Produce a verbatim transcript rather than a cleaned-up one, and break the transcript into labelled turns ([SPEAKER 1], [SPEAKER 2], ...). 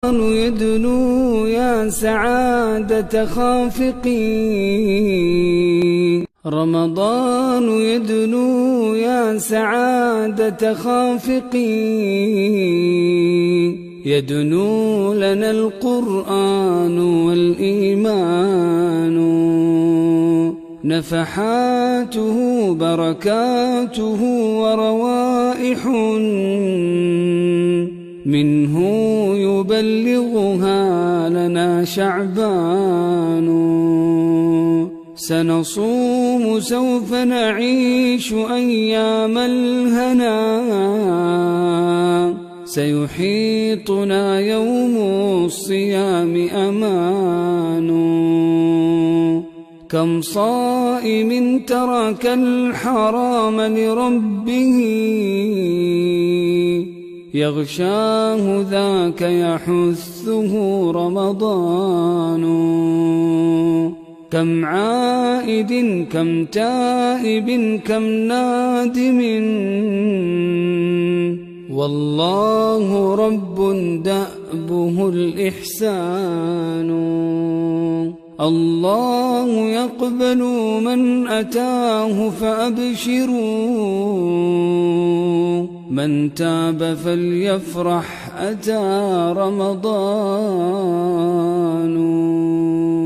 [SPEAKER 1] يدنو يا سعادة خافقين، رمضان يدنو يا سعادة خافقين، يدنو لنا القرآن والإيمان، نفحاته بركاته وروائح منه يبلغها لنا شعبان. سنصوم سوف نعيش أيام الهنا، سيحيطنا يوم الصيام أمان. كم صائم ترك الحرام لربه، يغشاه ذاك يحثه رمضان. كم عائد كم تائب كم نادم، والله رب دأبه الإحسان. الله يقبل من أتاه فأبشروا، من تاب فليفرح أتى رمضان.